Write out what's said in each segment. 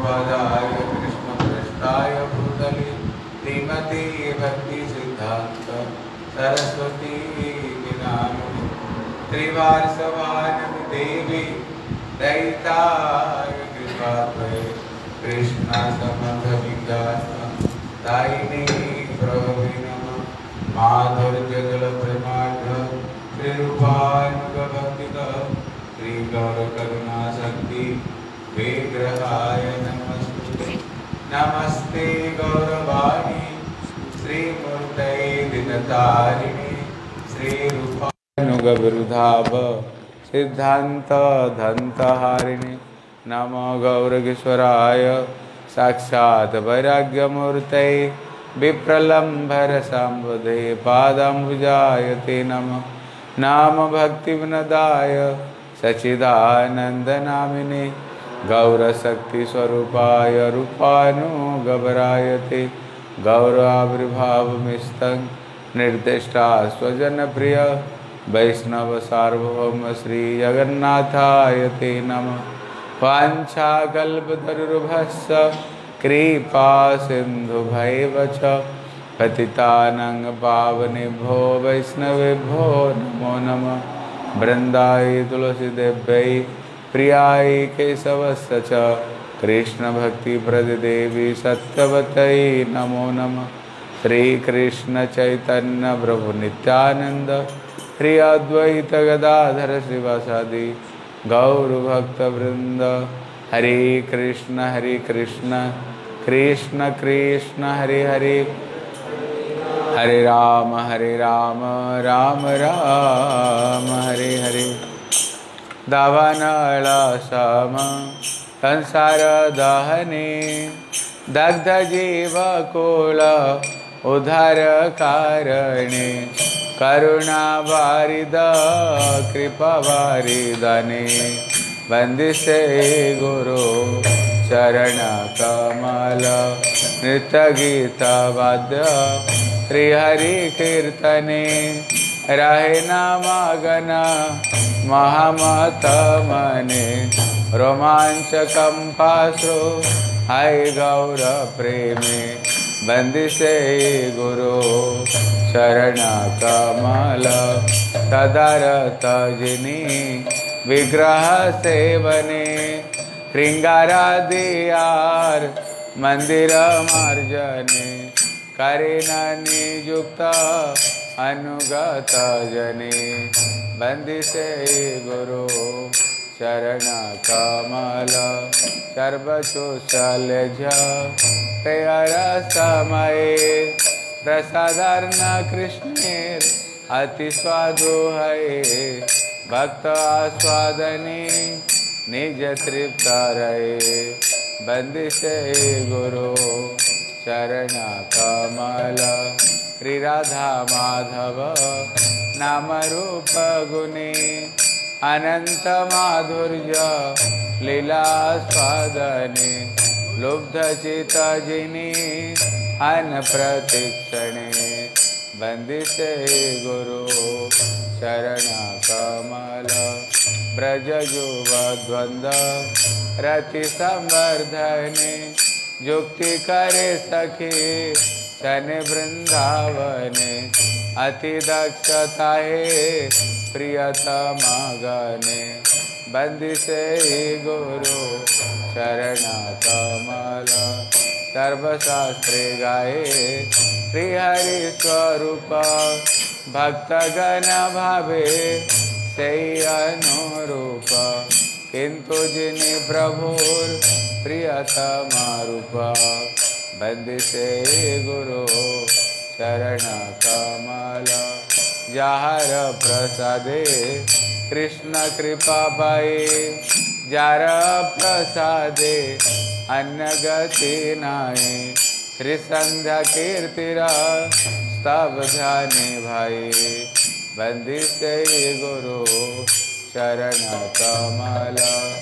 गौरपादाय कृष्णपृष्ठाय भूतले श्रीमते भक्ति सिद्धांत सरस्वती नामिने त्रिवारसवानमि देवी दैताय कृपात्वये कृष्ण समभविदास्म दायिने प्रभवे नमः माधुर्य जल प्रमाण श्रीरूपानुगभक्तिक श्री गौर करुणा शक्ति विग्रहाय नमस्ते नमस्ते गौरवाणी श्रीमूर्तये दिनतारिणे श्रीरूपानुगविरुधाभ सिद्धांत धंतहारिणे नमो गौरगेश्वराय साक्षात् वैराग्यमूर्तये विप्रलम्भर संबुधे पादाम्बुजाय ते नमः नाम भक्तिविनदाय सच्चिदानन्दनामिने गौरशक्तिस्वरूपाय रूपानुगवराय ते गौराविर्भावमिस्तं निर्दिष्टा स्वजनप्रिय वैष्णव सार्वभौम श्री जगन्नाथाय ते नमः वाञ्छाकल्पतरुर्भस्य कृपा सिन्धुभैव च पतितानां पावनेभ्यो वैष्णवेभ्यो नमो नमः वृन्दाय तुलसीदेव्यै प्रियाय केशवस्य च कृष्णभक्तिप्रददेवी सत्यवत्यै नमो नमः श्रीकृष्ण चैतन्य प्रभु नित्यानंद श्री अद्वैत गदाधर श्रीवासादि गौरभक्तवृंद हरे कृष्ण कृष्ण कृष्ण हरे हरे हरे राम राम राम हरे हरे दावानला सम संसार दहने दग्ध जीवकोल उद्धार कारणे करुणा वारिद कृपा वारिदने वंदिसे गुरु चरण कमल नृत्य गीत वाद्य श्री हरि कीर्तने रहे नामगन महामत मने रोमांच कंपाश्रु हाय गौर प्रेमे बंदिसे गुरु शरण कमल तदरत जिनी विग्रह सेवने श्रृंगारादियार मंदिर मार्जने करेन नियुक्त अनुगत जने बंदिसे गुरु शरण कमल सर्वचोषलज प्रियर समये प्रसादार्ण कृष्णेर अति स्वादु है भक्त आस्वादने निज तृप्त रहे बंदिसे गुरु चरण कमल श्री राधा माधव नाम रूप गुणे अनंत माधुर्य लीला स्वादने लुब्ध चित जिनी अन प्रतीक्षणे बंदिसे गुरु चरण कमल ब्रज युव द्वंद्व रति संवर्धने जुक्ति करे सखी चने वृंदावने अति दक्षता है प्रियतम गने बंदिसे गुरु चरण कमल सर्वशास्त्रे गाये श्रीहरि स्वरूप भक्तगण भावे से अनुरूप किंतु जिनि प्रभुर प्रियतम रूप बंदिसे गुरु चरण कमल जहर प्रसादे कृष्ण कृपा पाए जार प्रसादे अन्न गति नाये श्री संध्या कीर्तिरा स्तव ध्याने भाई बंदिसे गुरु चरण कमल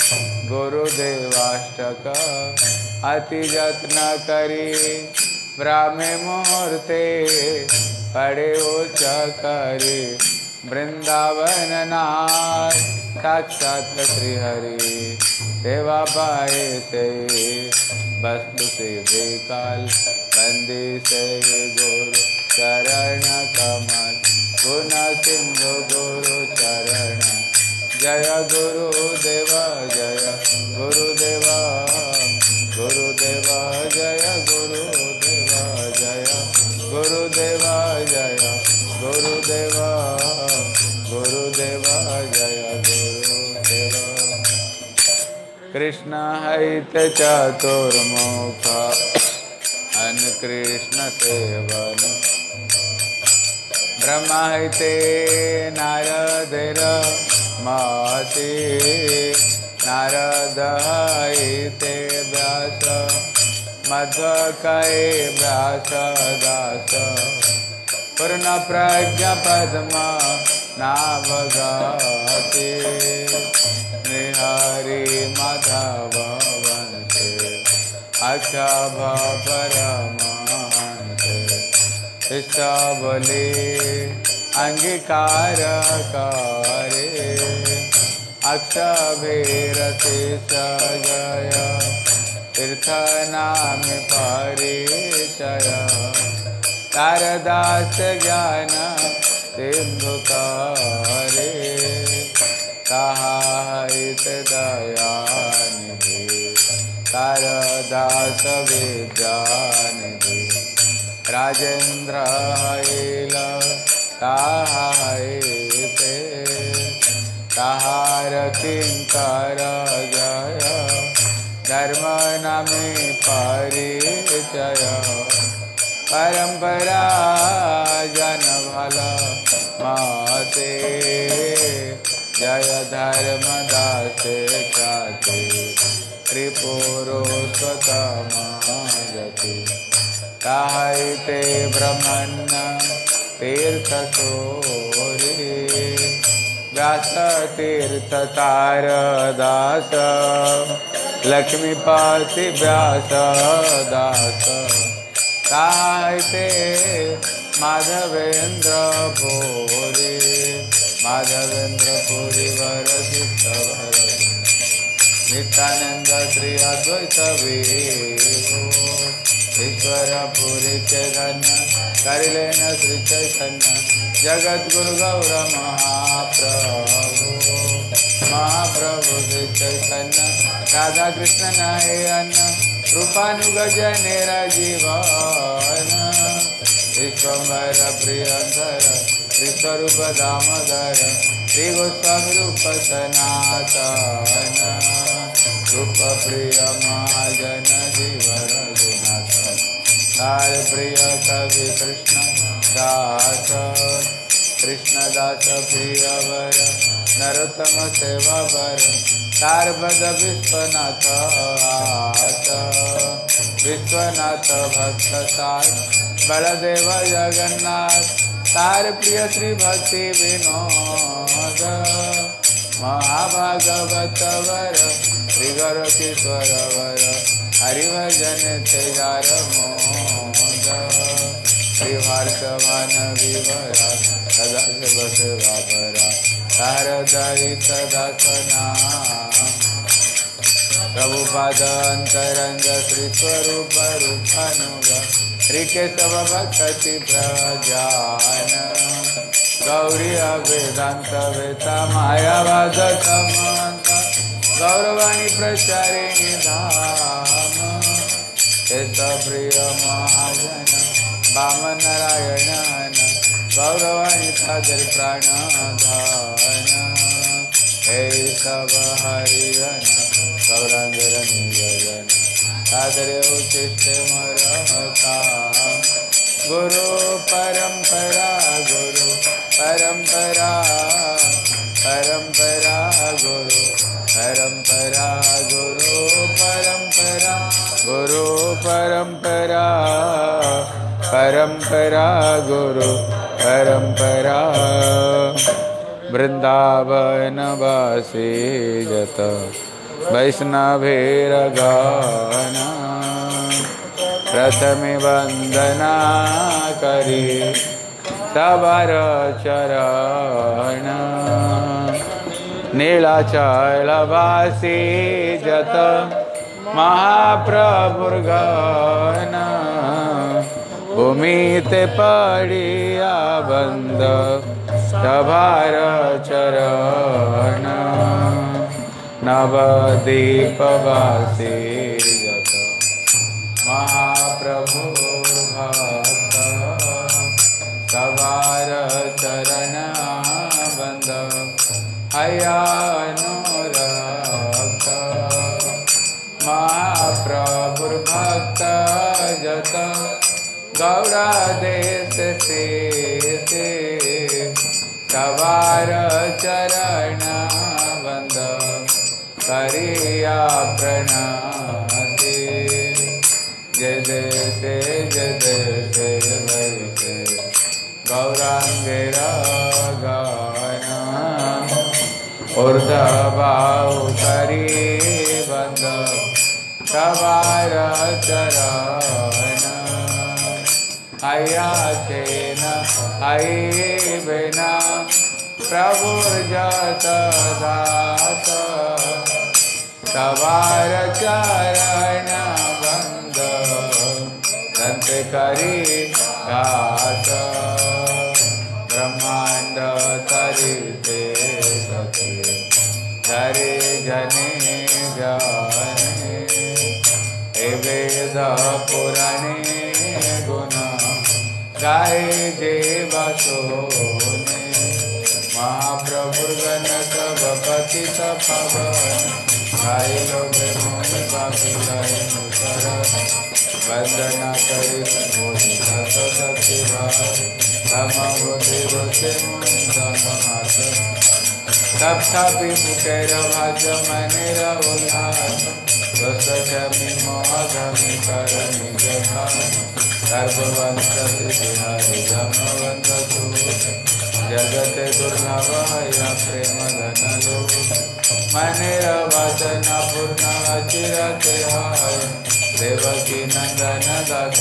गुरुदेवाष्टक अति जत्न करी ब्राह्मे मुहूर्ते पड़े उच्च करी वृंदावन नाथ साक्षात श्री हरि सेवा पाए से वस्तु से बेकाल बंदी से गुरु चरण कमल गुण सिंधु गुरु चरण जय गुरुदेवा जय गुरुदेवा गुरुदेवा जय गुरुदेवा जय गुरुदेवा जय गुरुदेवा गुरुदेवा जय गुरुदेवा कृष्ण हैत चतुर्मुख अन कृष्ण सेवन ब्रह्मा हैते नारदेर महति नारद हैते व्यास मध्वकये व्यास दास पूर्ण प्रज्ञा पद्मा नाभगति निहरि माधव वंशे अक्षभ परमहंसे इष्टबली अंगीकार करे अक्षभीरति जय तीर्थ नाम परिचय तारदास ज्ञान सिंधु करे ताहित दयानिधि तारदास विद्यानिधि राजेंद्र हैल ताहाते ताहार किंकर जय धर्म नामे परिचय परंपरा जन भल माते जय धर्म दासे ख्याति त्रिपुरोत्तम जति ताहिते ब्रह्मण्य तीर्थ सोरी व्यास तीर्थ तारदास लक्ष्मीपति व्यास दास ताहिते माधवेंद्र पुरी माधवेंद्र पुरी वर सिद्धवर नित्यानंद श्री अद्वैत वीरो ईश्वर पुरी के धन्य करिलेन श्री चैतन्य जगत गुरु गौर महाप्रभु महाप्रभु श्री चैतन्य राधा कृष्ण नयन रूपानुगजनेर जीवन विश्वम्भर प्रियंकर विश्वरूप दामोदर श्री गोस्वामी रूप सनातन रूप प्रिय महाजन जीवन गुणासन तार प्रिय कवि कृष्ण दास कृष्ण दास प्रिय वर नरोत्तम सेवा वर तार पद विश्वनाथ आस विश्वनाथ भक्त सार बलदेव जगन्नाथ तार प्रिय श्री भक्ति विनोद महाभागवत वर श्री गुरु किशोर वर हरिभजन तेजार मोद श्री भारतवन विवरा सदा शिव सेवा परा शारदायित दासना प्रभुपाद अंतरंग श्री स्वरूप रूपानुग श्री केशव भक्ति प्रजान गौरी वेदांत वेता मायावाद समंत गौरवाणी प्रचारिणी धाम केश प्रिय महाजन वामन नारायण गौरवाणी सादर प्राणधान हे सब हरिजन गौरांगर निजन सादर उचित मरता गुरु परंपरा गुरु परंपरा परंपरा गुरु परंपरा गुरु परंपरा गुरु परंपरा परंपरा गुरु परंपरा वृंदावन वासी जत वैष्णवेर गाना प्रथम वंदना करी सबर चरण नीलाचलवासी जत महाप्रभुर्गण भूमिते पड़िया बंद सभार चरण नवदीपवासी जत महाप्रभुर्भक्त सभार चरण बंद हयानुरक्त महाप्रभुर्भक्त जत गौड़ा देश से सवार चरण बंद करिया प्रणाति जय जय से वैसे गौरांगेरा गाना ऊर्ध्वबाहु करी बंद सवार चरण हया चेन हई बिना प्रभु जत दास सवार चरण बंद दंत करी घास ब्रह्मांड तरिते सती धरे जने जाने हे वेद पुराणे गुण गाए देव सोने महाप्रभुगण सब पतित पवन गाए लोग मोहि बाबुलाए मुसर वंदना करि मोहि सती धम बुद्धि से मुंदमास तथापि मुखेर भाज मनेर उल्लास दोष क्षमि मोह धमि कर निज सर्ववंश बिहारी धमवंत जगत दुर्लभ या प्रेम धन लो मनेर वचन पूर्ण अचिरते हाय देवकी नंदन दास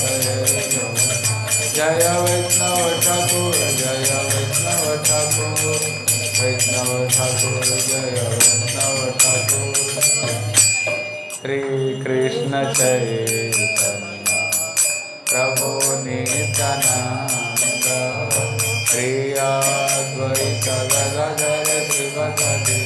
जय वैष्णव ठाकुर जय वैष्णव ठाकुर वैष्णव ठाकुर जय वैष्णव ठाकुर श्री कृष्ण चैतन्य प्रभु नित्यानंद श्री अद्वैत गदाधर श्रीवासादि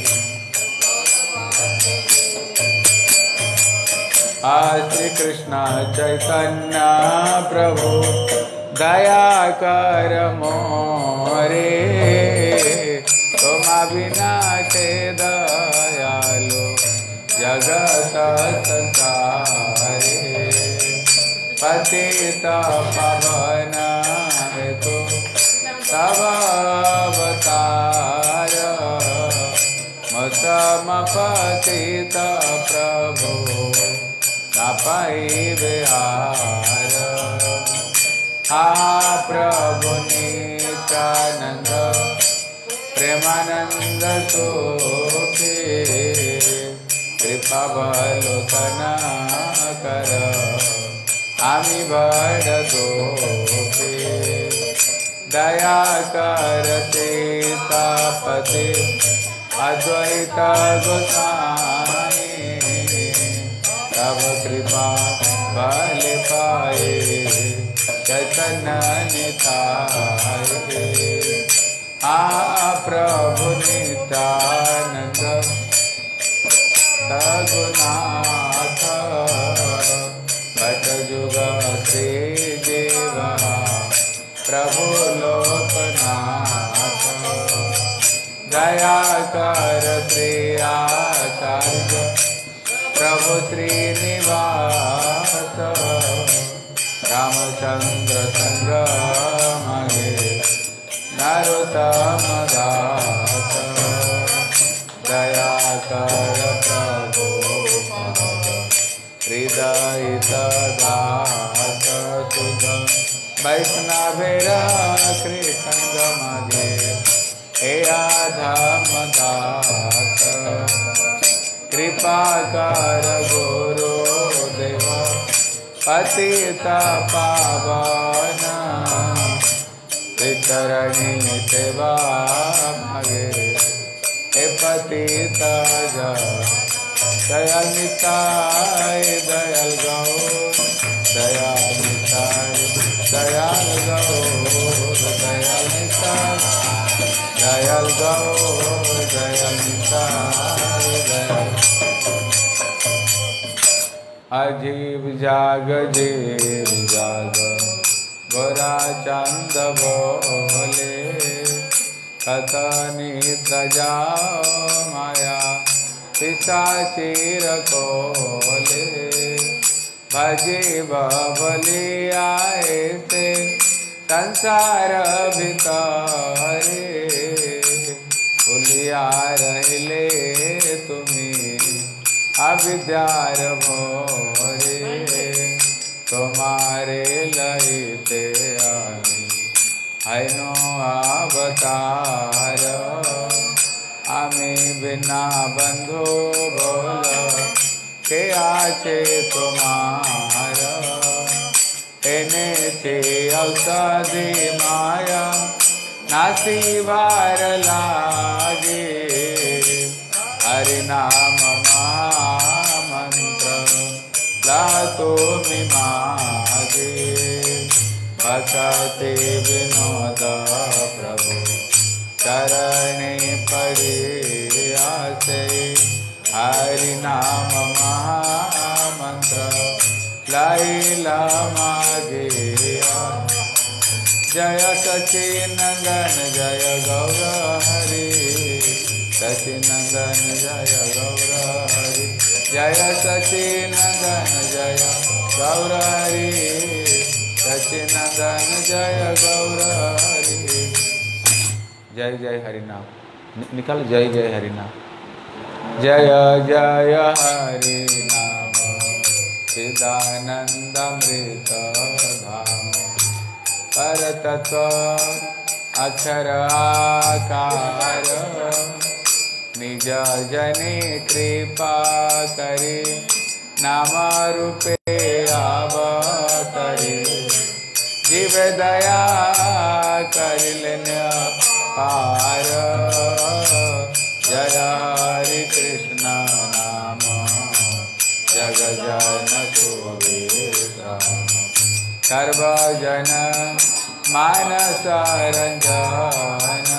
श्री कृष्ण चैतन्य प्रभु दया कर मोरे तुम बिना के दयालु जगत संसारे पतित पावन हेतु तव अवतार मौसम पतित प्रभु न पाई बिहार हा प्रभु नित्यानंद प्रेमानंद सोखे कृपा बलोकना कर आमी बड़ दोषे दया कर सीतापति अद्वैत गोसाई तब कृपा बल पाए चैतन्य निताय आ प्रभु नित्यानंद रघुनाथ भट जुग श्री देवा प्रभु लोकनाथ दया कर श्री आचार्य प्रभु श्रीनिवास रामचंद्र चंद्र मगे नरोत्तम दास दया कर प्रभु हृदय दास सुध वैष्णवेरा कृष्ण मगे हे आधम दास कृपा कर गुरु देव पतित पावन वितरणी सेवा मगे हे पतित दयाल निताय दयाल गौर दयाल निताय दयाल गौर दयाल निताय दयाल गौर दयाल निताय दयाल। अजीब जाग जीव जाग गोरा चंद बोले कतनी प्रजाओ माया पिशाचीर कोले भजे बबली आए से संसार भितरे भूलिया रहले तुम्हें अविद्यार भोरे तुम्हारे लईते आईनो अवतार आमी बिना बंधु बोल के आचे तुम्हारा एने छे औषधि माया नासी वार लागे हरि नाम महामंत्र लातो मिमागे भक्ति विनोद प्रभु चरणे पड़े आसे हरि नाम महामंत्र लाइला मागे जय सचिनंदन जय गौर हरि सचिनंदन जय गौर हरि जय सचिनंदन जय गौर हरि सचिनंदन जय गौर हरि। जय जय हरिनाम निकल जय जय हरिनाम जय जय हरिनाम चिदानंदमृत धाम परतत्व अक्षर आकार निज जने कृपा करे नाम रूपे अवतरे जीव दया करिलेन पार जय हरि कृष्ण नाम जग जन सुवेदा सर्वजन मानस रंजन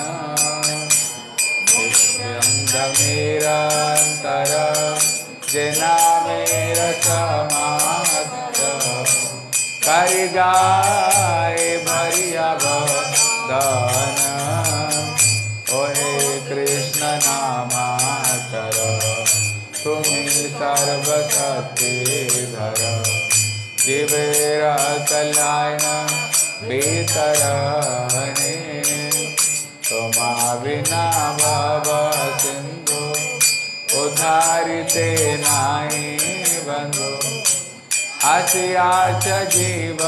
निरंतर जना मेरा समात करि गाय भरिया बदन ओहे कृष्ण नामाकर तुमि सर्वशक्ति धर दिवेरा कल्याण बेतरने तुमा बिना भव सिंधु उधारिते नाई बंधु आशियाच जीव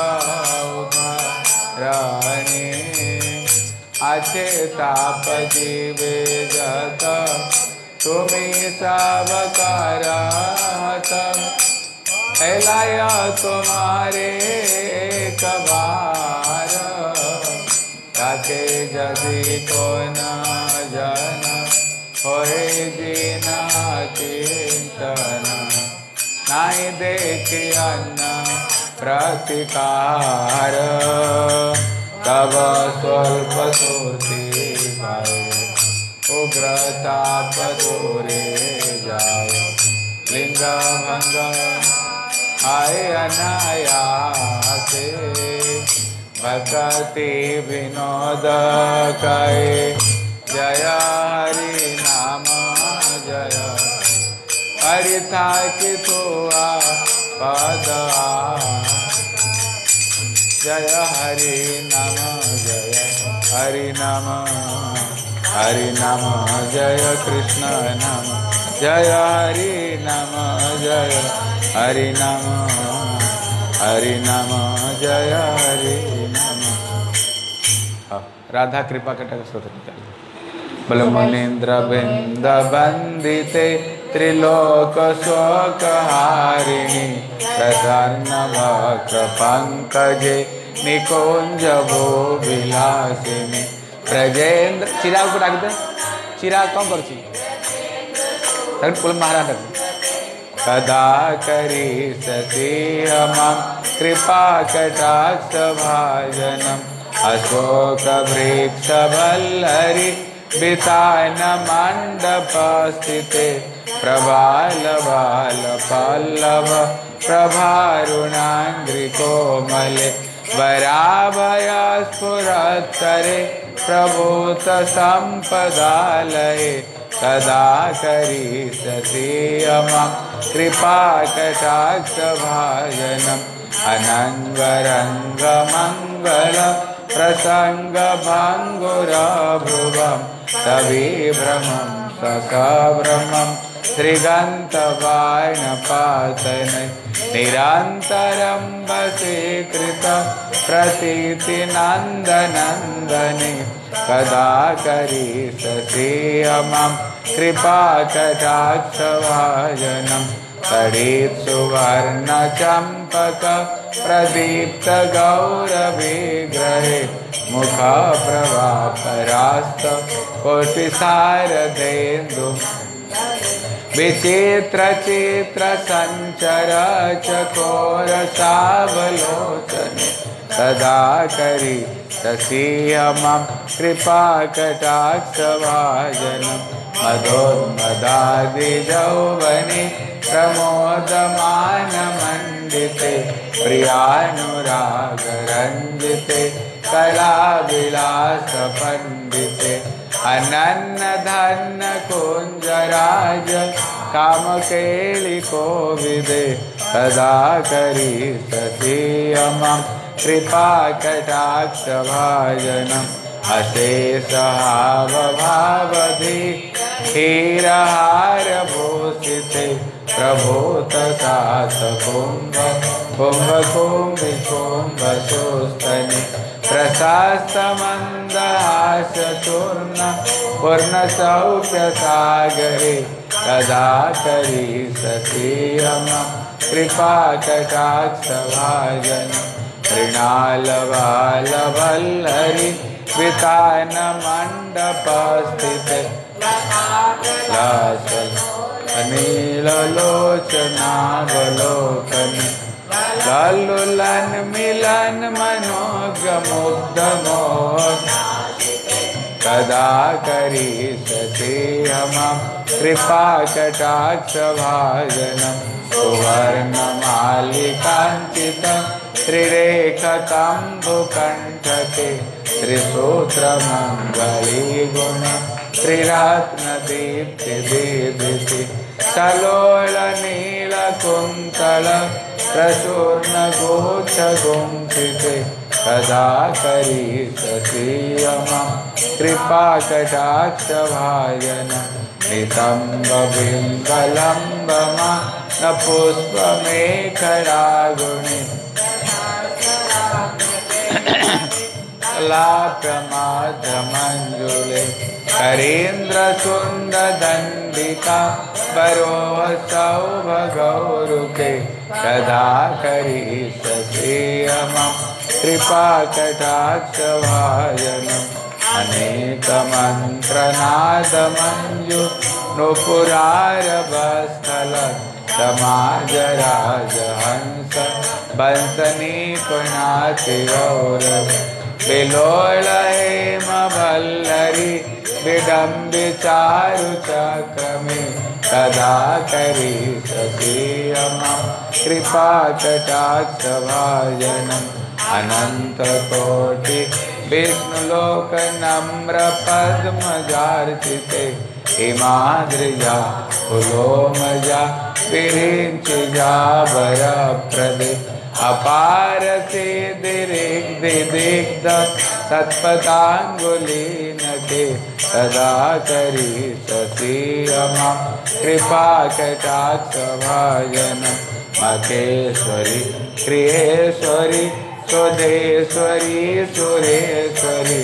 उधारने अच्छे ताप जीवे जत तुम्हें सब करत एलाय तुम्हारे कबार ताके जदि को न जन होए दीना चिंतन नाई देखि अन्न प्रतिकार तब स्वल्प सुरति पाए उग्रताप दूरे जाए लिंग भंग आए अनायासे भक्ति विनोद कहे जय हरि नाम जय हरि था कि तो पद जय हरि नाम जय हरि नाम जय कृष्ण नाम जय हरि नाम जय हरि नाम जय हरि नाम। राधा कृपा कटक स्रोत बल मुनीन्द्र बिंद बंदिते त्रिलोक शोक हारिणी प्रसन्न वक्र पंकजे निकुंज भो विलासिनी ब्रजेंद्र चिराग को डाक दे चिराग कौन कर पुल महाराज कदा करिष्यसि मम कृपा कटाक्ष भाजनम् अशोकवृक्षवल्लरि वितान मण्डपस्थिते प्रबालबालपल्लव प्रभारुणाङ्घ्रिकोमले वराभयस्फुरत्करे प्रभूतसम्पदालये कदा करिष्यसि मम कृपा कटाक्षभाजनम् अनङ्गरङ्गमङ्गल प्रसङ्गभङ्गुरभ्रुवं सविभ्रमं ससभ्रमं श्रीगन्तवायनपातने निरन्तरं वशीकृत प्रतीतिनन्दनन्दने कदा करिष्यसि मम कृपा कटाक्षभाजनम् तडित् सुवर्णचम्पक प्रदीप्त गौरविग्रहे मुखप्रभापरास्त कोटिसारदेन्दु विचित्र चित्र संचर चकोर सावलोचने कदा करिष्यसि मम कृपा कटाक्षभाजनम् मदोन्मदादिजौवने प्रमोदमानमण्डिते प्रियानुरागरञ्जिते कलाविलासपण्डिते अनन्नधन्नकुञ्जराज कामकेलिकोविदे कदा करिष्यसि मम कृपा कटाक्षभाजनम् अशेषहावभावधि क्षीरहारभूषिते प्रभूतसातकुम्भ कुम्भकुम्भिकुम्भशोस्तनि प्रशस्तमन्दहासचूर्ण पूर्णसौख्यसागरे कदा करिष्यसि मम कृपा कटाक्षभाजनम् मृणालबालवल्लरि वितानमण्डपस्थिते अनीललोचनावलोकने लल्लुलन मिलन मनोज्ञमुग्धमोह कदा करिष्यसि मम कृपा कटाक्षभाजनम् सुवर्णमालिकाञ्चितं त्रिरेखतम्बुकण्ठके त्रिसूत्रमङ्गलीगुण त्रिरत्नदीप्तिदीदिति सलोलनीलकुन्तल प्रचूर्णगोच्छगुंसिते कदा करिष्यसि मम कृपा कटाक्षभाजनम् नितम्बबिम्बलम्बमा न पुष्पमेखलागुणे लाप्यमाध्यमञ्जुले करीन्द्रचूण्डदण्डिका बरोहसौभगौरुके कदा करिष्यसि मम कृपा कटाक्षभाजनम् अनेकमन्त्रनादमञ्जु नुपुरारवस्थल समाजराजहंस वंशनीकुणातिगौरव विलोलहेमवल्लरि विडम्बिचारुचक्रमे कदा करिष्यसि मम कृपा कटाक्षभाजनम् अनन्तकोटि विष्णुलोकनम्रपद्मजार्चिते हिमाद्रिजा पुलोमजा विरिञ्चिजा वरप्रदे अपार सिद्धिरिग्धिदिग्ध सत्पदाङ्गुलीनके तदा करिष्यसि मम कृपा कटाक्षभाजनम् मखेश्वरि क्रियेश्वरि सुधेश्वरि सुरेश्वरि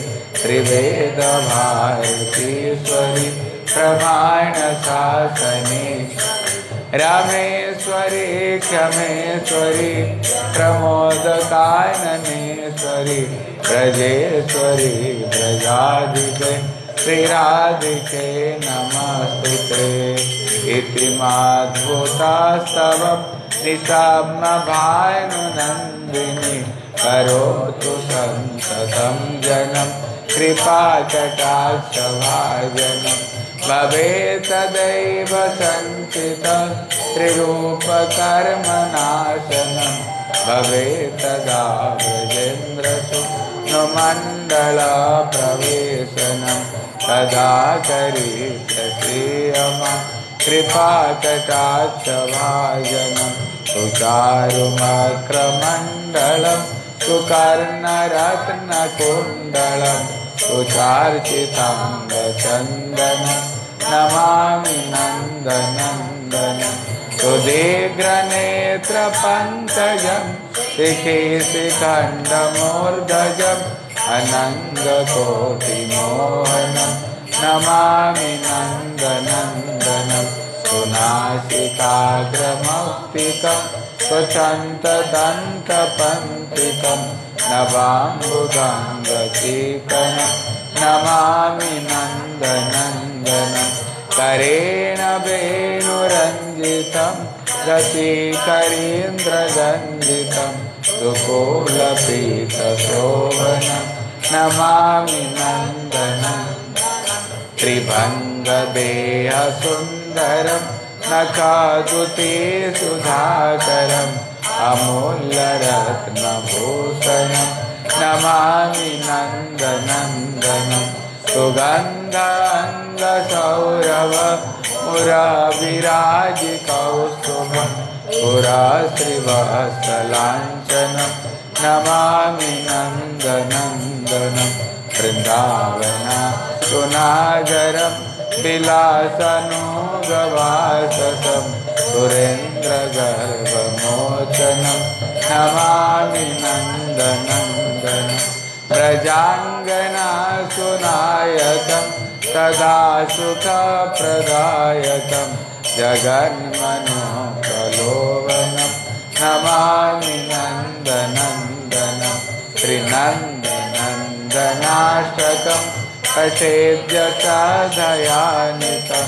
त्रिवेदभारतीश्वरि प्रमाणशासने रामेश्वरि क्षमेश्वरि प्रमोदकाननेश्वरि ब्रजेश्वरि ब्रजाधिके श्रीराधिके नमस्तुते। इति माद्भुतास्तवं निशाम्यभानुनन्दिनी करोतु सन्ततं जनं कृपाकटाक्षभाजनं भवेत् तदैव सञ्चितं त्रिरूपकर्मनाशनं भवेत् तदा ब्रजेन्द्रसूनुमण्डलप्रवेशनं तदा करीश्रियमा कृपाकटाक्षभाजनं सुचारुमक्रमण्डलं सुकर्णरत्नकुण्डलं सुचार्चिताङ्गचन्दनं नमामि नन्दनन्दनं सुदीर्घनेत्रपङ्कजं शिखिशिखण्डमूर्धजम् अनङ्गकोटिमोहनं नमामि नन्दनन्दनं सुनासिकाग्रमौक्तिकं स्वच्छन्तदन्तपन्थिकं नवाम्बुजङ्गशीकनं नमामि नन्दनन्दनं करेण वेणुरञ्जितं रसिकरीन्द्रगन्धितं सुकोलपीतशोभनं नमामि नन्दनं त्रिभङ्गदेहसुन्दरं नखादुते सुधाकरम् अमूल्यरत्नभूषणं नमामि नन्दनन्दनं सुगन्धाङ्गसौरभ मुराविराजिकौस्तुभं पुराश्रीवत्सलाञ्छनं नमामि नन्दनन्दनं वृन्दावना सुनागरं विलासनुगवाससं सुरेन्द्रगर्भमोचनं नमामि नन्दनन्दनं व्रजाङ्गनासुनायकं सदा सुखप्रदायकं जगन्मनोप्रलोभनं नमामि नन्दनन्दनं त्रिनन्दनन्दनाष्टकं पठेद्यसाधयानितं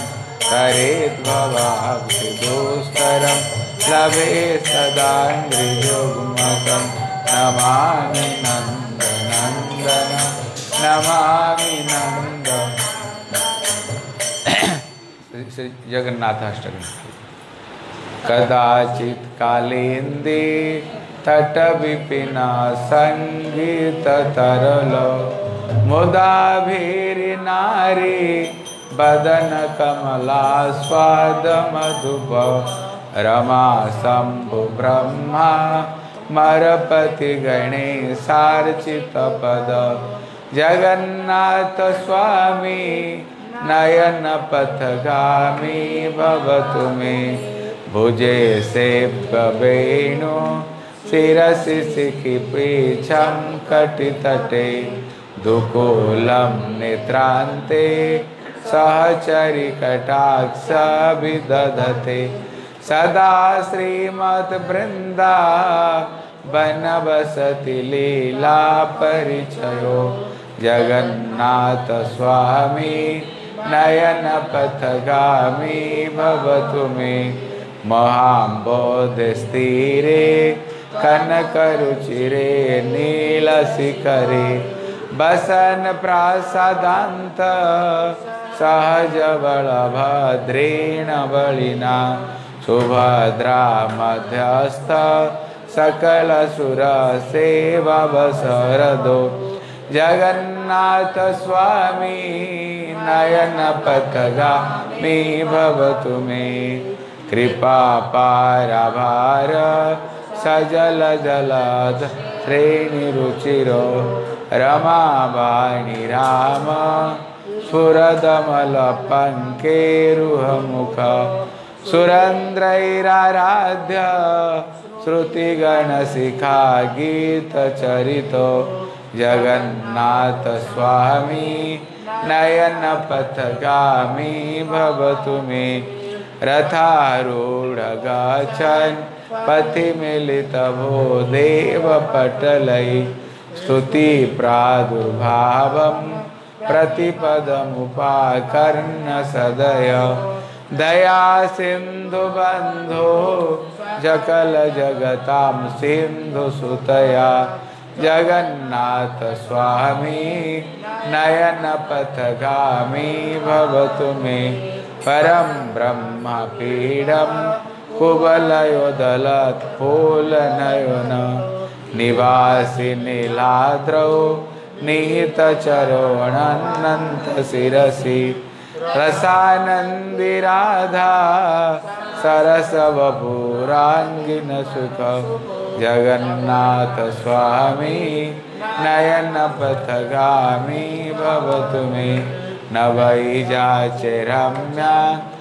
करेद्भवाब्धिदुस्तरं लभे सदाङ्घ्रियुग्मकं नमामि नन्दनन्दनं नमामि नन्दनं। श्री जगन्नाथाष्टकम्। कदाचित् कालिन्दी तटविपिना सङ्गीततरलो मुदाभिर्नारी बदन कमलास्वादमधुप रमा शम्भु ब्रह्मा मरपति गणेशार्चितपद जगन्नाथ स्वामी नयन पथगामी भवतु मे भुजे सेव्य वेणु शिरसि शिखिपीछं कटितटे दुकूलं नेत्रान्ते सहचरि कटाक्षभिदधते सदा श्रीमद्वृन्दा वनवसति लीला परिचयो जगन्नाथ स्वामी नयन पथगामी भवतु मे महाम्बोधिस्तीरे कनकरुचिरे नीलशिखरे बसन प्रासादान्त सहजबलभद्रेण बलिना सुभद्रा मध्यस्थ सकलसुरसेवावसरदो जगन्नाथ स्वामी नयन पथगामी भवतु मे कृपा पारभार सजल जलद श्रेणिरुचिरो रमावाणी राम स्फुरदमल पंकेरुहमुख सुरन्द्रैराराध्य श्रुतिगणशिखा गीतचरितो जगन्नाथ स्वामी नयन पथगामी भवतु मे रथारूढ़ गच्छन् पथि मिलितभो देवपटलै स्तुति प्रादुर्भावं प्रतिपदमुपाकर्ण्य सदय दया सिंधु बंधो सकल जगतां सिंधु सुतया जगन्नाथ स्वामी नयन पथगामी भवतु मे परम ब्रह्म पीडम कुवलयोदलत फूल नयन निवासी नीलाद्रौ निहित चरोणनंत शिरसि रसानंदी राधा सरस वपुरांगिन सुख जगन्नाथ स्वामी नयन पथगामी भवतु मे न वै जाचे रम्या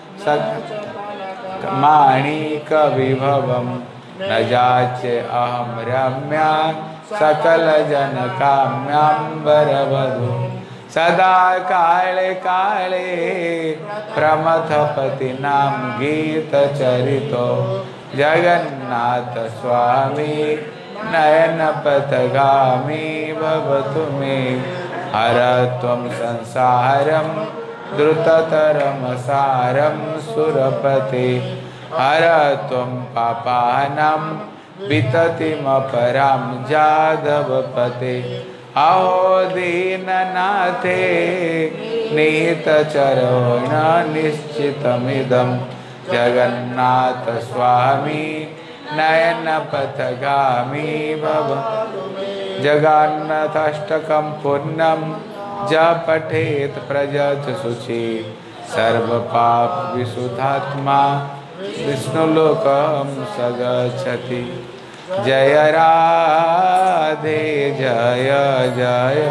माणिक विभवम न जाचे अहम रम्या सकल जन काम्यांबर वधु सदा काले काले प्रमथपति नाम गीत चरितो जगन्नाथ स्वामी नयन पथगामी भवतु मे हर त्वं संसारम द्रुततरम सारम सुरपते हर त्वं पापानां विततिमपरां जादवपते अहो दीननाथे निहित चरण निश्चितमिदं जगन्नाथ स्वामी नयन पथगामी भव जगन्नाथाष्टकं पुण्यं ज पठेत प्रजत शुचि सर्वपाप विशुद्धात्मा विष्णुलोकं सगच्छति जय राधे जय जय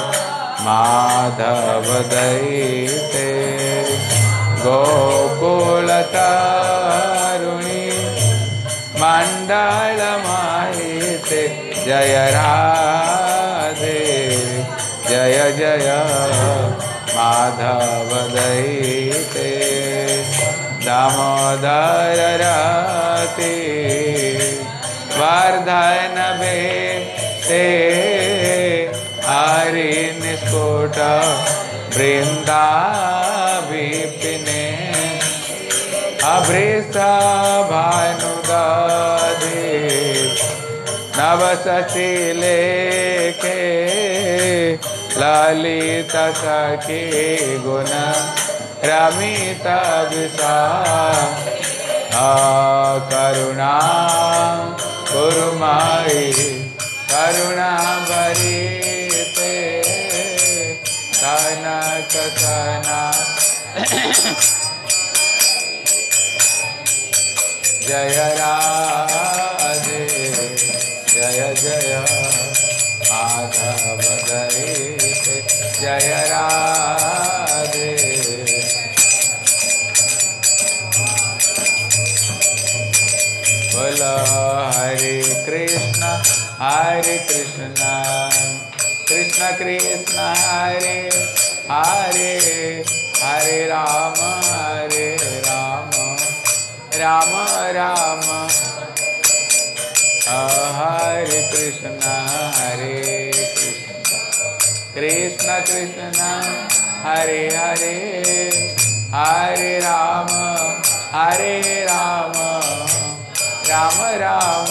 माधव दैते गोकुलतारुणी मंडलमाहिते जय राधे जय जय माधव दैते दामोदर राते वर्धन बेते हरि निष्कोट वृंदा विपिने अभृत भानुदादे नवसती लेके ललित सखी गुण रमित विसा करुणा गुरुमाई करुणा भरीते कनक सना जय राधे जय जय माधव दैते जय राधे बोलो हरे कृष्ण कृष्ण कृष्ण हरे हरे हरे राम राम राम हरे कृष्ण कृष्ण कृष्ण हरे हरे हरे राम राम राम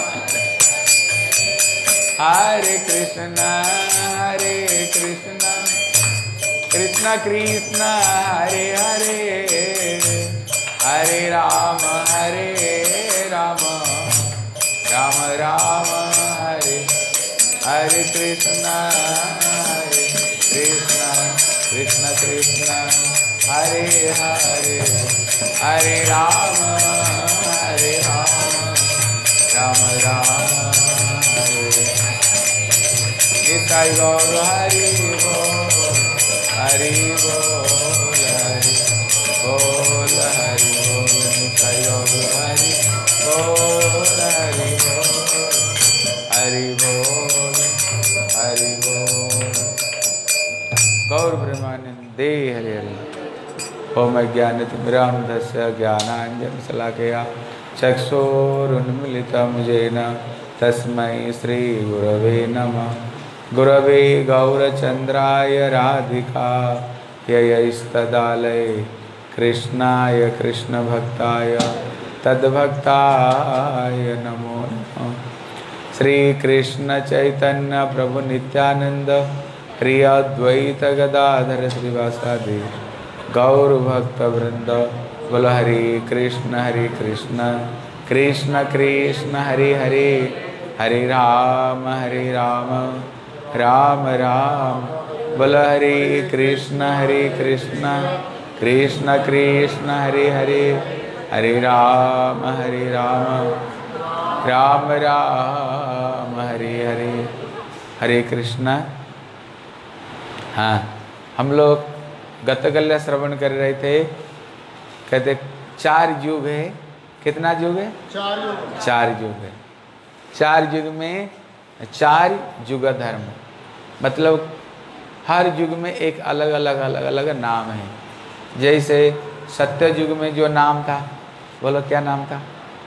हरे कृष्ण कृष्ण कृष्ण हरे हरे हरे राम राम राम हरे हरे कृष्ण कृष्ण कृष्ण हरे हरे हरे राम राम राम हरे निताई गौर हरि बोल हरि बोल हरि बोल हरि बोल निताई गौर हरि बोल हरि बोल हरि बोल हरि बोल गौर ब्रह्मानंदे हरे हरे ओम अज्ञानतिमिरान्धस्य ज्ञानाञ्जनशलाकया चक्षुरुन्मीलितं येन तस्मै श्रीगुरवे नमः गुरवे गौरचन्द्राय राधिका ययैस्तदालये कृष्णाय कृष्ण भक्ताय तद्भक्ताय नमो नमः। श्री कृष्ण चैतन्य प्रभु नित्यानंद प्रिय अद्वैत गदाधर श्रीवासादि गौर भक्त वृंद। बोलो हरे कृष्ण कृष्ण कृष्ण हरे हरे, हरे राम राम राम। बोलो हरे कृष्ण कृष्ण कृष्ण हरे हरे, हरे राम राम राम हरे हरे। हरे कृष्णा। हाँ, हम लोग गतकल्य श्रवण कर रहे थे। कहते 4 युग है। कितना युग है? 4 युग है। 4 युग में 4 युग धर्म, मतलब हर युग में एक अलग अलग नाम है। जैसे सत्य युग में जो नाम था, बोलो क्या नाम था?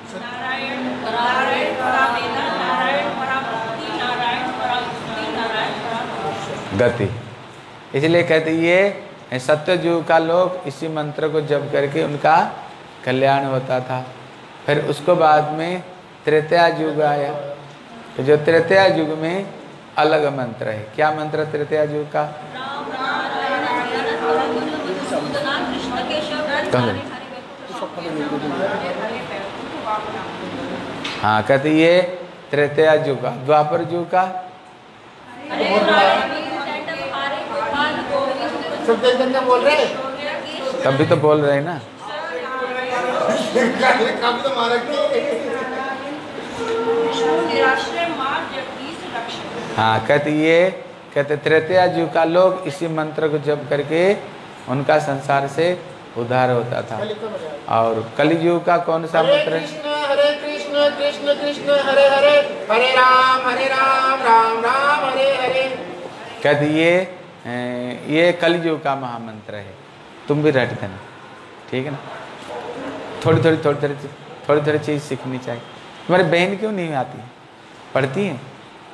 गति। इसलिए कहते ये सत्य युग का लोग इसी मंत्र को जप करके उनका कल्याण होता था। फिर उसको बाद में त्रेता युग आया, तो जो त्रेता युग में अलग मंत्र है। क्या मंत्र त्रेता युग का? हाँ, कहते ये त्रेता युग का। द्वापर युग का बोल रहे, तभी तो बोल रहे ना। हाँ, कहते त्रेता युग का लोग इसी मंत्र को जप करके उनका संसार से उद्धार होता था। और कलियुग का कौन सा मंत्र है? हरे कृष्ण कृष्ण कृष्ण हरे हरे, हरे राम राम राम हरे हरे। कहते ये कलियुग का महामंत्र है। तुम भी रट देना, ठीक है ना। थोड़ी चीज सीखनी चाहिए। तुम्हारी बहन क्यों नहीं आती, पढ़ती है?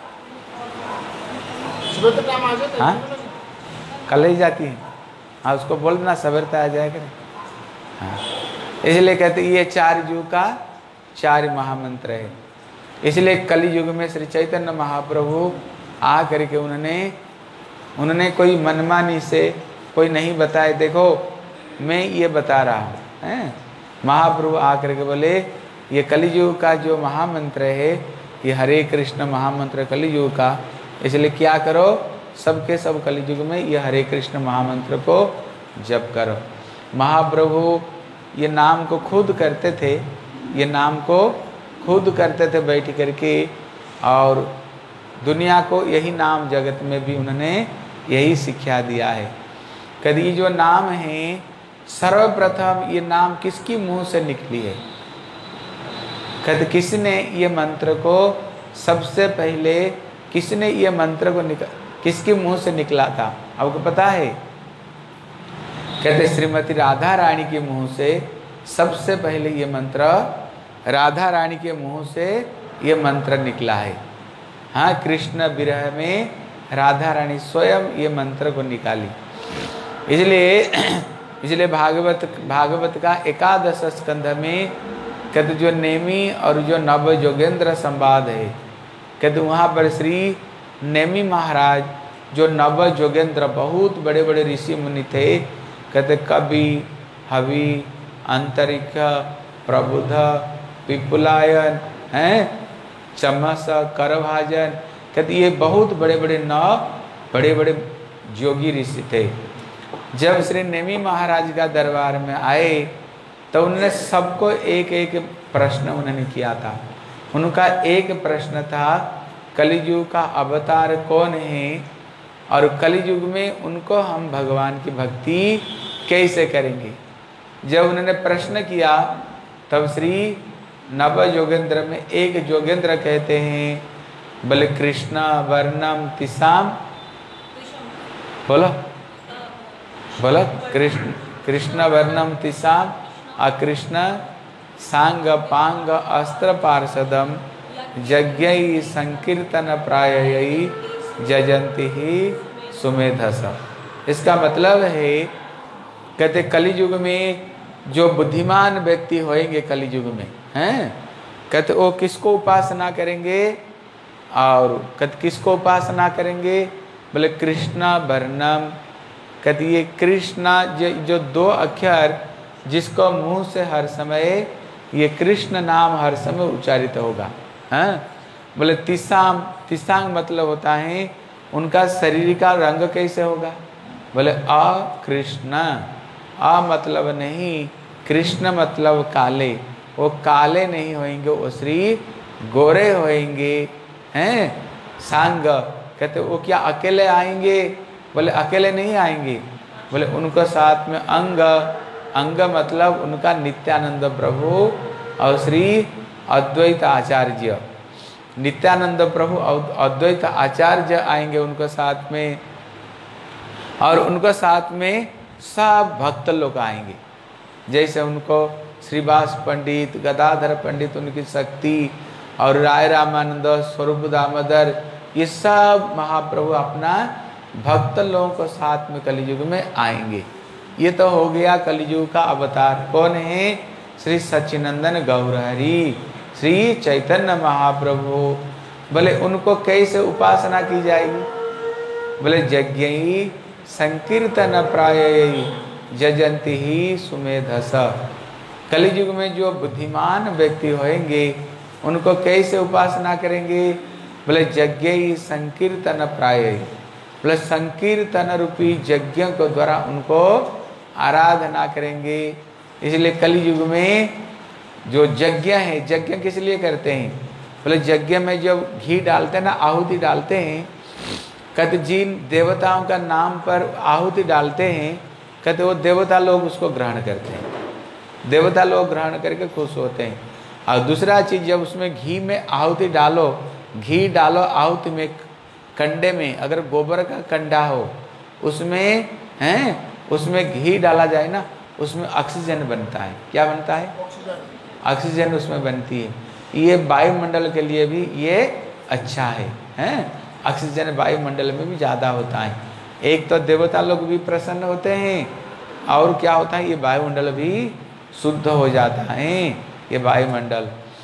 हाँ, कल ही जाती है। हाँ, उसको बोलना सवेरता आ जाएगा। हाँ, इसलिए कहते ये 4 युग का 4 महामंत्र है। इसलिए कलि युग में श्री चैतन्य महाप्रभु आ करके उन्होंने कोई मनमानी से कोई नहीं बताए। देखो मैं ये बता रहा हूँ, हैं? महाप्रभु आ करके बोले ये कलियुग का जो महामंत्र है, ये हरे कृष्ण महामंत्र कलियुग का। इसलिए क्या करो, सबके सब कलियुग में ये हरे कृष्ण महामंत्र को जप करो। महाप्रभु ये नाम को खुद करते थे, ये नाम को खुद करते थे बैठ करके, और दुनिया को यही नाम जगत में भी उन्होंने यही शिक्षा दिया है। कभी जो नाम है सर्वप्रथम ये नाम किसकी मुंह से निकली है? कहते किसने ये मंत्र को सबसे पहले, किसने ये मंत्र को किसके मुंह से निकला था? आपको पता है? कहते श्रीमती राधा रानी के मुंह से सबसे पहले ये मंत्र, राधा रानी के मुंह से ये मंत्र निकला है। हाँ, कृष्ण विरह में राधा रानी स्वयं ये मंत्र को निकाली। इसलिए भागवत का 11 स्कंध में कहते जो नेमी और जो नव जोगेंद्र संवाद है, कहते वहाँ पर श्री नेमी महाराज जो नव जोगेंद्र बहुत बड़े बड़े ऋषि मुनि थे, कहते कवि, हवि, अंतरिक्ष, प्रबुद्ध, पिपुलायन हैं, चमस, करभाजन, कहते ये बहुत बड़े बड़े योगी ऋषि थे। जब श्री नेमी महाराज का दरबार में आए तो उन्होंने सबको एक एक प्रश्न उन्होंने किया था। उनका एक प्रश्न था कलियुग का अवतार कौन है, और कलियुग में उनको हम भगवान की भक्ति कैसे करेंगे। जब उन्होंने प्रश्न किया तब श्री नव जोगेंद्र में एक जोगेंद्र कहते हैं, बोले कृष्ण वर्णम तिसाम, बोलो कृष्ण वर्णम तिसाम अकृष्ण सांग पांग अस्त्र पार्षदम यज्ञ संकीर्तन प्राययी जजंती ही सुमेधस। इसका मतलब है कहते कलियुग में जो बुद्धिमान व्यक्ति होंगे कलयुग में हैं, कहते वो किसको उपासना करेंगे और कहते किसको उपासना करेंगे, बोले कृष्णा वर्णम। कहते ये कृष्णा जो दो अक्षर जिसको मुंह से हर समय ये कृष्ण नाम हर समय उच्चारित होगा। हैं बोले तिसांग मतलब होता है उनका शरीर का रंग कैसे होगा, बोले कृष्ण। मतलब नहीं, कृष्ण मतलब काले, वो काले नहीं होंगे, वो श्री गोरे होंगे। हैं सांग कहते वो क्या अकेले आएंगे, बोले अकेले नहीं आएंगे, बोले उनको साथ में अंग मतलब उनका नित्यानंद प्रभु और श्री अद्वैत आचार्य, नित्यानंद प्रभु और अद्वैत आचार्य आएंगे उनको साथ में, और उनको साथ में सब भक्त लोग आएंगे। जैसे उनको श्रीवास पंडित, गदाधर पंडित उनकी शक्ति, और राय रामानंद, स्वरूप दामोदर, ये सब महाप्रभु अपना भक्त लोगों को साथ में कलयुग में आएंगे। ये तो हो गया कलयुग का अवतार। कौन है, श्री सच्चिनंदन गौरहरि, श्री चैतन्य महाप्रभु। बोले उनको कैसे उपासना की जाएगी, बोले यज्ञ संकीर्तन प्राय जजंती ही सुमेधस। कलयुग में जो बुद्धिमान व्यक्ति होंगे उनको कैसे उपासना करेंगे, बोले यज्ञ संकीर्तन प्राय, बोले संकीर्तन रूपी यज्ञ को द्वारा उनको आराधना करेंगे। इसलिए कलयुग में जो यज्ञ है, यज्ञ किस लिए करते हैं, बोले यज्ञ में जब घी डालते हैं ना, आहुति डालते हैं, कहते जिन देवताओं का नाम पर आहुति डालते हैं, कहते वो देवता लोग उसको ग्रहण करते हैं, देवता लोग ग्रहण करके खुश होते हैं। और दूसरा चीज़, जब उसमें घी में आहुति डालो, घी डालो आहुति में, कंडे में अगर गोबर का कंडा हो उसमें हैं, उसमें घी डाला जाए ना, उसमें ऑक्सीजन बनता है। क्या बनता है, ऑक्सीजन उसमें बनती है। ये वायुमंडल के लिए भी ये अच्छा है, हैं ऑक्सीजन वायुमंडल में भी ज़्यादा होता है। एक तो देवता लोग भी प्रसन्न होते हैं, और क्या होता है, ये वायुमंडल भी शुद्ध हो जाता है, ये वायुमंडल।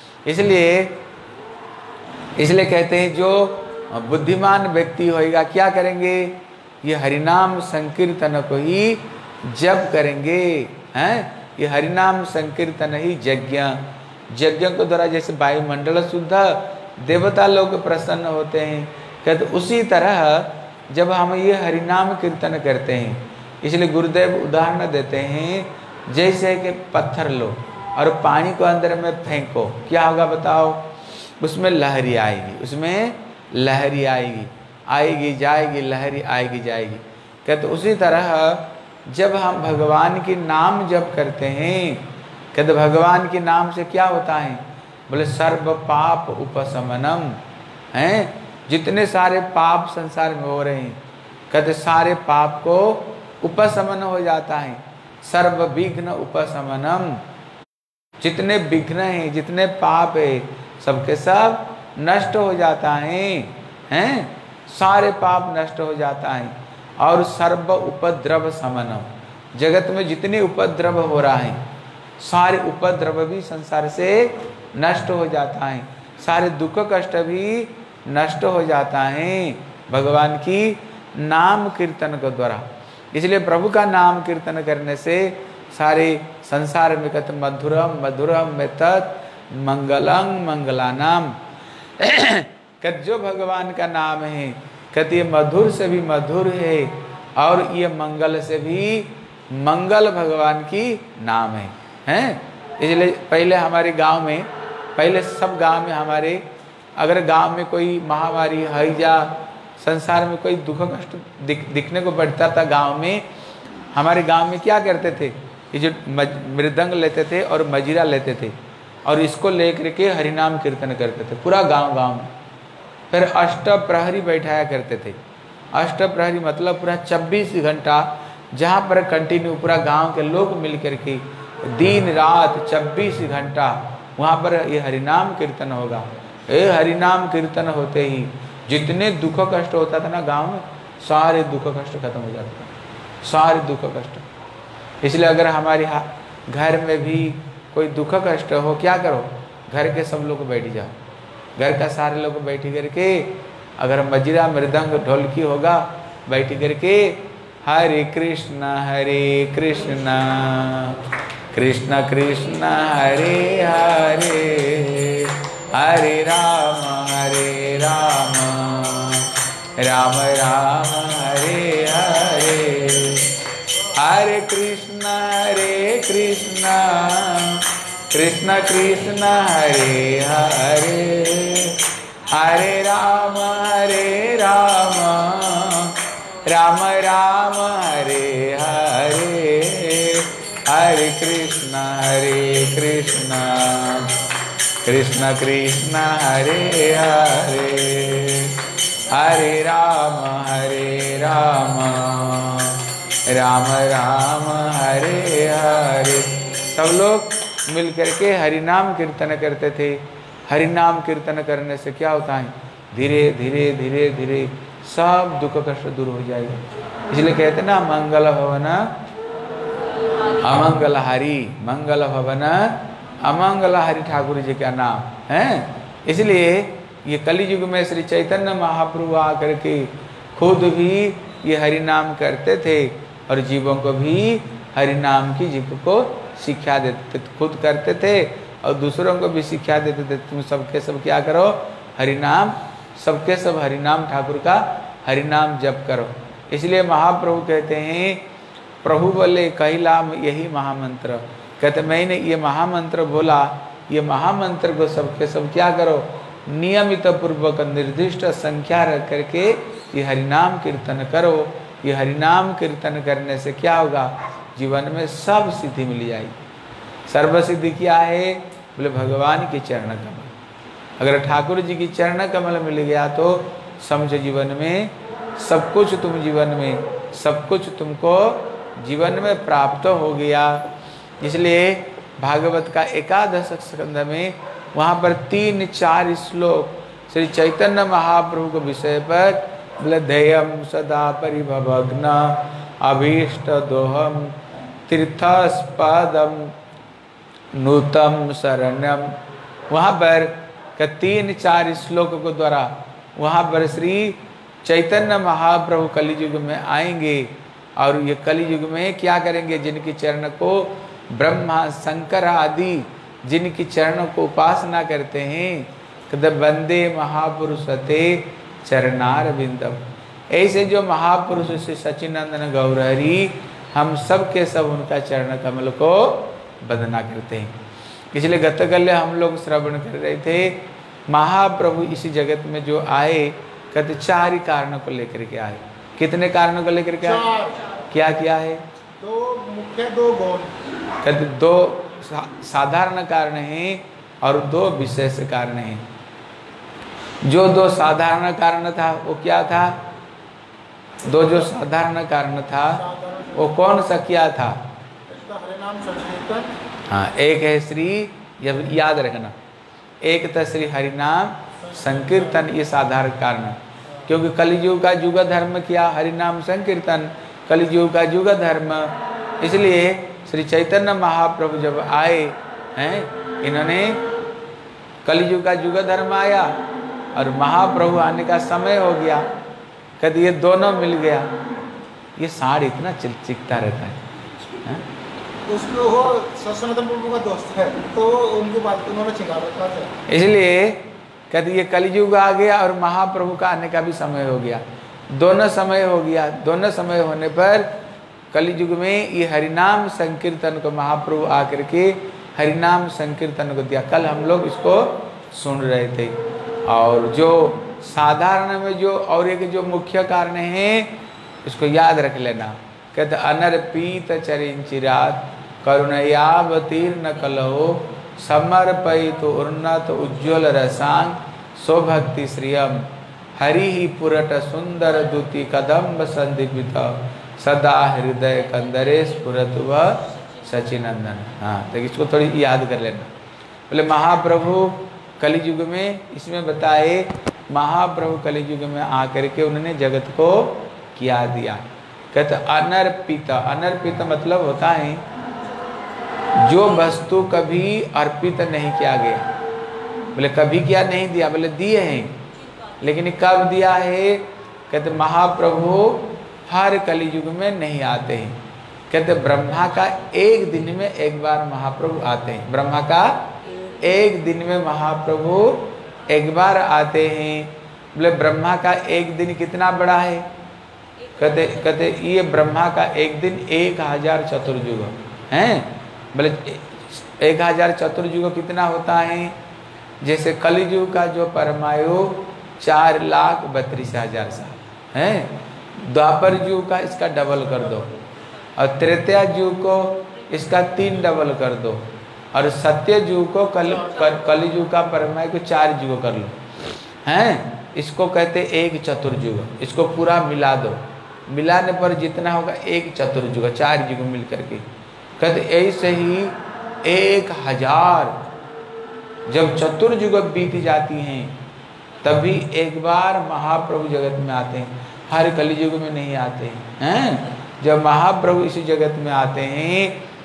इसलिए कहते हैं जो बुद्धिमान व्यक्ति होएगा क्या करेंगे, ये हरिनाम संकीर्तन को ही जप करेंगे। हैं ये हरिनाम संकीर्तन ही यज्ञ को द्वारा जैसे वायुमंडल शुद्ध, देवता लोग प्रसन्न होते हैं, कहते उसी तरह जब हम ये हरिनाम कीर्तन करते हैं, इसलिए गुरुदेव उदाहरण देते हैं, जैसे कि पत्थर लो और पानी को अंदर में फेंको, क्या होगा बताओ, उसमें लहरी आएगी, उसमें लहरी आएगी जाएगी, लहरी आएगी जाएगी। कहते उसी तरह जब हम भगवान की नाम जप करते हैं, कहते भगवान के नाम से क्या होता है, बोले सर्व पाप उपशमनम। हैं जितने सारे पाप संसार में हो रहे हैं, कहते सारे पाप को उपशमन हो जाता है, सर्व विघ्न उपशमनम। जितने विघ्न हैं, जितने पाप है, सबके सब नष्ट हो जाता है, हैं सारे पाप नष्ट हो जाता है। और सर्व उपद्रव समनम, जगत में जितने उपद्रव हो रहा है, सारे उपद्रव भी संसार से नष्ट हो जाता है, सारे दुख कष्ट भी नष्ट हो जाता है भगवान की नाम कीर्तन के द्वारा। इसलिए प्रभु का नाम कीर्तन करने से सारे संसार में कहते मधुरम मधुरम में तत् मंगलम मंगलानाम। कहते जो भगवान का नाम है, कहते ये मधुर से भी मधुर है, और ये मंगल से भी मंगल भगवान की नाम है। हैं इसलिए पहले हमारे गांव में, पहले सब गांव में हमारे, अगर गांव में कोई महामारी हैजा, संसार में कोई दुख कष्ट दिखने को पड़ता था गांव में, हमारे गांव में क्या करते थे, ये जो मृदंग लेते थे और मजीरा लेते थे, और इसको लेकर के हरिनाम कीर्तन करते थे पूरा गांव में। फिर अष्ट प्रहरी बैठाया करते थे। अष्ट प्रहरी मतलब पूरा 24 घंटा, जहाँ पर कंटिन्यू पूरा गांव के लोग मिल करके दिन रात 24 घंटा वहाँ पर ये हरिनाम कीर्तन होगा। ये हरिनाम कीर्तन होते ही जितने दुख कष्ट होता था ना गांव में, सारे दुख कष्ट खत्म हो जाते थे, सारे दुख कष्ट। इसलिए अगर हमारे घर में भी कोई दुख कष्ट हो, क्या करो, घर के सब लोग बैठ जाओ, घर का सारे लोग बैठ करके, अगर मजीरा मृदंग ढोलकी होगा बैठ करके हरे कृष्ण कृष्ण कृष्ण हरे हरे, हरे राम राम राम हरे हरे, हरे कृष्ण कृष्ण कृष्ण हरे हरे, हरे राम राम राम हरे हरे, हरे कृष्ण कृष्ण कृष्ण हरे हरे, हरे राम राम राम हरे हरे। सब लोग मिल करके हरि नाम कीर्तन करते थे। हरि नाम कीर्तन करने से क्या होता है, धीरे धीरे धीरे धीरे सब दुख कष्ट दूर हो जाएगा। इसलिए कहते ना मंगल भवन अमंगल हरि, मंगल भवन अमंगल हरि ठाकुर जी का नाम है। इसलिए ये कलि युग में श्री चैतन्य महाप्रभु आकर के खुद भी ये हरि नाम करते थे और जीवों को भी हरि नाम की जीव को शिक्षा देते थे, खुद करते थे और दूसरों को भी शिक्षा देते थे। तुम सबके सब क्या करो, हरि नाम, सबके सब हरि नाम ठाकुर का हरि नाम जप करो। इसलिए महाप्रभु कहते हैं, प्रभु बोले कहिलाम यही महामंत्र, कहते मैंने ये महामंत्र बोला, ये महामंत्र को सबके सब क्या करो, नियमित पूर्वक निर्दिष्ट संख्या रख करके ये हरिनाम कीर्तन करो। ये हरिनाम कीर्तन करने से क्या होगा, जीवन में सब सिद्धि मिल जाएगी। सर्व सिद्धि क्या है, बोले भगवान के चरण कमल। अगर ठाकुर जी की चरण कमल मिल गया तो समझो जीवन में सब कुछ, तुम जीवन में सब कुछ तुमको जीवन में प्राप्त हो गया। इसलिए भागवत का एकादश स्कंध में वहाँ पर 3-4 श्लोक श्री चैतन्य महाप्रभु के विषय पर बोले, ध्येयम सदा परिभवग्न अभीष्ट दोहम तीर्थस्पदम नूतम शरणम। वहाँ पर 3-4 श्लोक को द्वारा वहाँ पर श्री चैतन्य महाप्रभु कलियुग में आएंगे और ये कलियुग में क्या करेंगे, जिनकी चरण को ब्रह्मा शंकर आदि जिनकी चरणों को उपासना करते हैं, कद वंदे महापुरुष ते चरणार बिंदम। ऐसे जो महापुरुष श्री सच्चिदानंद गौरहरि, हम सब के सब उनका चरण कमल को वंदना करते हैं। इसलिए गतकल्य हम लोग श्रवण कर रहे थे, महाप्रभु इसी जगत में जो आए, कहते 4 ही कारणों को लेकर के आए। कितने कारणों को लेकर के आए, क्या क्या है, 2 मुख्य 2 गौण, कहते 2 साधारण कारण हैं और 2 विशेष कारण हैं। जो 2 साधारण कारण था वो क्या था, 2 जो साधारण कारण था वो कौन सा क्या था, हरिनाम संकीर्तन। हाँ, एक है श्री, जब याद रखना, एक था श्री हरिनाम संकीर्तन, ये साधारण कारण, क्योंकि कलियुग का युग धर्म क्या, हरिनाम संकीर्तन कलियुग का युग धर्म। इसलिए श्री चैतन्य महाप्रभु जब आए हैं, इन्होंने कलियुग का युग धर्म आया और महाप्रभु आने का समय हो गया, कहते ये दोनों मिल गया। ये साड़ इतना चिकता रहता है, उसको वो सनातन प्रभु का दोस्त है तो उनकी बात उन्होंने छिपा रखा था। इसलिए कहते ये कलियुग आ गया और महाप्रभु का आने का भी समय हो गया, दोनों समय हो गया। दोनों समय होने पर कलियुग में ये हरिनाम संकीर्तन को महाप्रभु आकर के हरिनाम संकीर्तन को दिया। कल हम लोग इसको सुन रहे थे। और जो साधारण में जो और एक जो मुख्य कारण है, इसको याद रख लेना, कहते अनर्पित चरिंचिरात करुणयावतीर्ण कलहो समर्पयित उन्नत उज्ज्वल रसांग सौभक्ति श्रियम हरि ही पुरट सुंदर दूति कदम्ब संदीपित सदा हृदय कंदरे स्फुरत व सचिनंदन। हाँ, तो इसको थोड़ी याद कर लेना। बोले महाप्रभु कलियुग में, इसमें बताए महाप्रभु कलियुग में आकर के उन्होंने जगत को क्या दिया। कहते अनर्पित, अनर्पित मतलब होता है जो वस्तु कभी अर्पित नहीं किया गया। बोले कभी क्या नहीं दिया? बोले दिए हैं, लेकिन कब दिया है? कहते महाप्रभु हर कलयुग में नहीं आते हैं। कहते ब्रह्मा का एक दिन में एक बार महाप्रभु आते हैं। ब्रह्मा का एक दिन में महाप्रभु एक बार आते हैं। बोले ब्रह्मा का एक दिन कितना बड़ा है? कहते ये ब्रह्मा का एक दिन 1000 चतुर्युग है। बोले 1000 चतुर्युग कितना होता है? जैसे कलियुग का जो परमायु 4,32,000 साल है। द्वापर युग का इसका डबल कर दो, और त्रेता युग को इसका 3 डबल कर दो, और सत्य युग को कलियुग का परमायु को 4 युग कर लो हैं। इसको कहते एक चतुर्युग। इसको पूरा मिला दो, मिलाने पर जितना होगा एक चतुर्युग, 4 युग मिल करके। कहते ऐसे ही 1000 जब चतुर्युग बीत जाती हैं तभी एक बार महाप्रभु जगत में आते हैं। हर कलियुग में नहीं आते हैं। जब महाप्रभु इसी जगत में आते हैं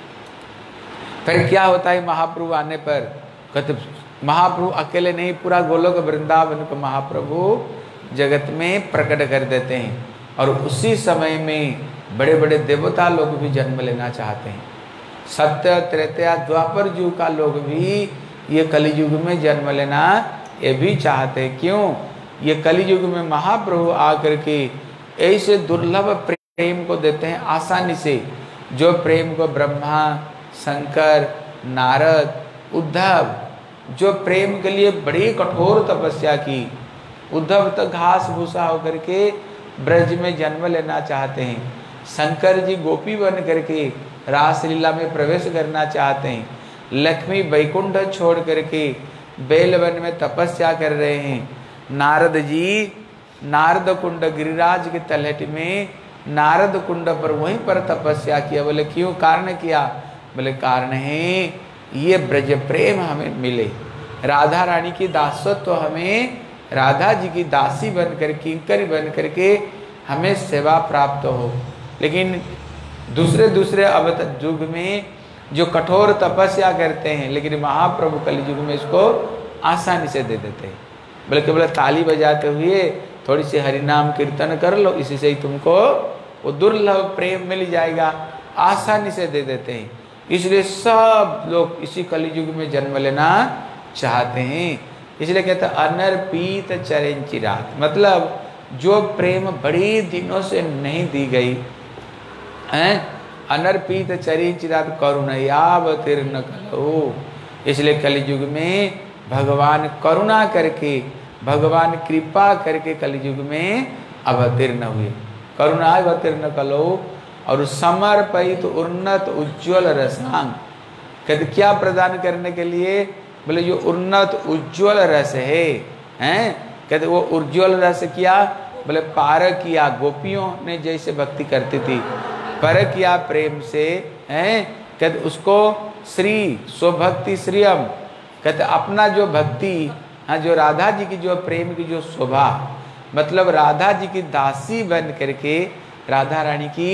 फिर क्या होता है? महाप्रभु आने पर कहते महाप्रभु अकेले नहीं, पूरा गोलोक वृंदावन को महाप्रभु जगत में प्रकट कर देते हैं। और उसी समय में बड़े बड़े देवता लोग भी जन्म लेना चाहते हैं। सत्य त्रेता द्वापर युग का लोग भी ये कलियुग में जन्म लेना ये भी चाहते हैं। क्यों? ये कलियुग में महाप्रभु आकर के ऐसे दुर्लभ प्रेम को देते हैं आसानी से, जो प्रेम को ब्रह्मा, शंकर, नारद, उद्धव, जो प्रेम के लिए बड़ी कठोर तपस्या की। उद्धव तो घास भूसा होकर के ब्रज में जन्म लेना चाहते हैं। शंकर जी गोपी बन करके रासलीला में प्रवेश करना चाहते हैं। लक्ष्मी वैकुंठ छोड़ करके बेलवन में तपस्या कर रहे हैं। नारद जी नारद कुंड गिरिराज के तलहटी में नारद कुंड पर वहीं पर तपस्या किया। बोले क्यों? कारण किया? बोले कारण है ये ब्रज प्रेम हमें मिले, राधा रानी की दासत्व तो हमें, राधा जी की दासी बनकर किंकरी बन करके हमें सेवा प्राप्त हो। लेकिन दूसरे अवतार युग में जो कठोर तपस्या करते हैं, लेकिन महाप्रभु कलयुग में इसको आसानी से दे देते हैं। बल्कि बोले ताली बजाते हुए थोड़ी सी हरिनाम कीर्तन कर लो, इसी से ही तुमको वो दुर्लभ प्रेम मिल जाएगा, आसानी से दे देते हैं। इसलिए सब लोग इसी कलयुग में जन्म लेना चाहते हैं। इसलिए कहते हैं अनर्पित चरण चिरात, मतलब जो प्रेम बड़ी दिनों से नहीं दी गई है। अनर्पित चरण चिरात करुणयावतीर्ण कलो। इसलिए कलयुग में भगवान करुणा करके, भगवान कृपा करके कलयुग में अवतीर्ण हुए। करुणा अवतीर्ण कलो और समर्पित उन्नत उज्ज्वल रसांग। कहते क्या प्रदान करने के लिए? बोले जो उन्नत उज्ज्वल रस है, हैं? कहते वो उज्ज्वल रस किया? बोले पार किया, गोपियों ने जैसे भक्ति करती थी, पर किया प्रेम से, हैं? कहते उसको श्री स्वभक्ति श्रियम, कहते अपना जो भक्ति, हाँ, जो राधा जी की जो प्रेम की जो शोभा, मतलब राधा जी की दासी बन करके, राधा रानी की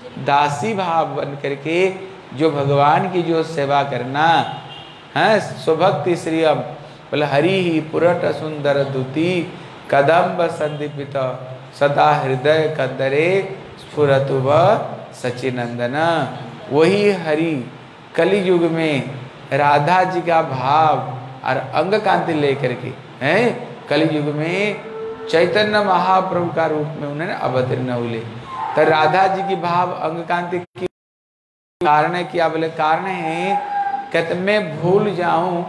दासी भाव बन करके जो भगवान की जो सेवा करना है, स्वभक्ति श्रियम। बोले हरि ही पुरट सुंदर दुति कदम्ब संदीपित सदा हृदय कंदरे स्फुरतुव सचिनंदन। वही हरि कलियुग में राधा जी का भाव और अंग कांति लेकर के, हैं, कलियुग में चैतन्य महाप्रभु का रूप में उन्होंने अवतीर्ण हुए। तो राधा जी की भाव अंग कांति की कारण है क्या? बोले कारण है कहते मैं भूल जाऊं,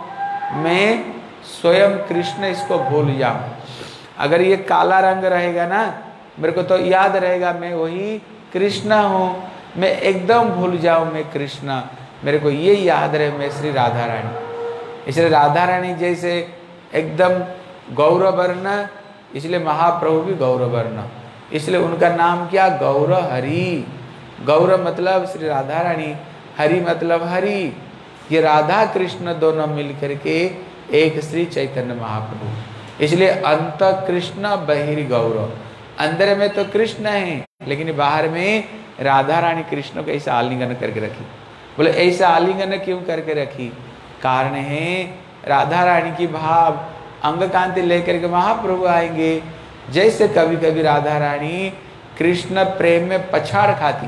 मैं स्वयं कृष्ण इसको भूल जाऊं। अगर ये काला रंग रहेगा ना, मेरे को तो याद रहेगा मैं वही कृष्ण हूँ, मैं एकदम भूल जाऊं मैं कृष्ण, मेरे को ये याद रहे मैं श्री राधा रानी। इसलिए राधा रानी जैसे एकदम गौरव वर्ण, इसलिए महाप्रभु भी गौरव वर्ण, इसलिए उनका नाम क्या? गौर हरि। गौरव मतलब श्री राधा रानी, हरि मतलब हरि। ये राधा कृष्ण दोनों मिल करके एक श्री चैतन्य महाप्रभु। इसलिए अंत कृष्ण बहिर् गौरव, अंदर में तो कृष्ण है लेकिन बाहर में राधा रानी कृष्ण को ऐसा आलिंगन करके रखी। बोले ऐसा आलिंगन क्यों करके रखी? कारण है राधा रानी की भाव अंग कांति लेकर के महाप्रभु आएंगे। जैसे कभी कभी राधा रानी कृष्ण प्रेम में पछाड़ खाती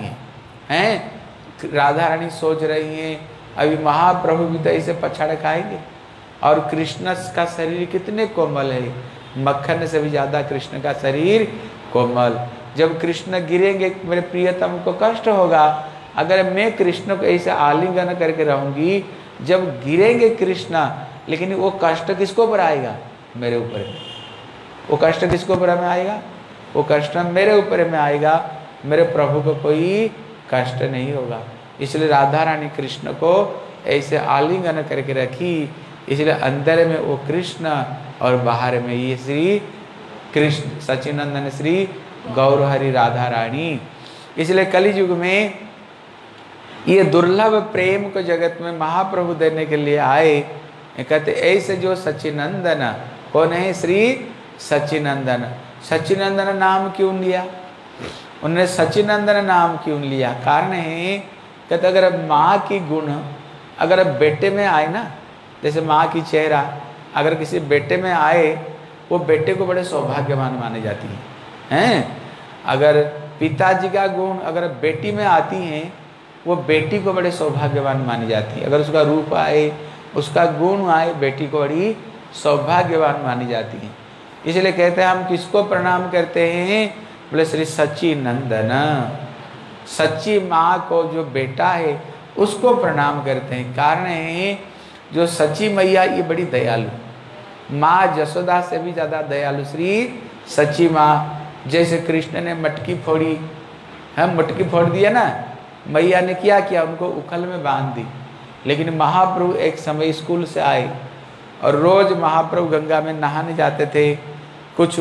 हैं, राधा रानी सोच रही हैं अभी महाप्रभु भी तो ऐसे पछाड़ खाएंगे। और कृष्ण का शरीर कितने कोमल है, मक्खन से भी ज्यादा कृष्ण का शरीर कोमल। जब कृष्ण गिरेंगे मेरे प्रियतम को कष्ट होगा। अगर मैं कृष्ण को ऐसे आलिंगन करके रहूंगी, जब गिरेंगे कृष्ण, लेकिन वो कष्ट किसको ऊपर आएगा? मेरे ऊपर। वो कष्ट किसको ऊपर में आएगा? वो कष्ट मेरे ऊपर में आएगा, मेरे प्रभु को कोई कष्ट नहीं होगा। इसलिए राधा रानी कृष्ण को ऐसे आलिंगन करके रखी। इसलिए अंदर में वो कृष्ण और बाहर में ये श्री कृष्ण सच्चिनंदन श्री गौर हरि राधा रानी। इसलिए कलियुग में ये दुर्लभ प्रेम को जगत में महाप्रभु देने के लिए आए। कहते ऐसे जो सच्चिनंदन, कौन है? श्री सच्चिनंदन। सच्चिनंदन नाम क्यों लिया उन्होंने? सच्चिनंदन नाम क्यों लिया? कारण है कहते अगर माँ की गुण अगर बेटे में आए ना, जैसे माँ की चेहरा अगर किसी बेटे में आए, वो बेटे को बड़े सौभाग्यवान माने जाती हैं। अगर पिताजी का गुण अगर बेटी में आती हैं, वो बेटी को बड़े सौभाग्यवान मानी जाती है। अगर उसका रूप आए, उसका गुण आए, बेटी को बड़ी सौभाग्यवान मानी जाती है। इसलिए कहते हैं हम किसको प्रणाम करते हैं? बोले श्री सच्चिनंदन। सच्ची माँ को जो बेटा है उसको प्रणाम करते हैं। कारण है जो सच्ची मैया ये बड़ी दयालु, माँ जसोदा से भी ज़्यादा दयालु श्री सच्ची माँ। जैसे कृष्ण ने मटकी फोड़ी, हम मटकी फोड़ दिया ना, मैया ने क्या किया? उनको उखल में बांध दी। लेकिन महाप्रभु एक समय स्कूल से आए और रोज महाप्रभु गंगा में नहाने जाते थे, कुछ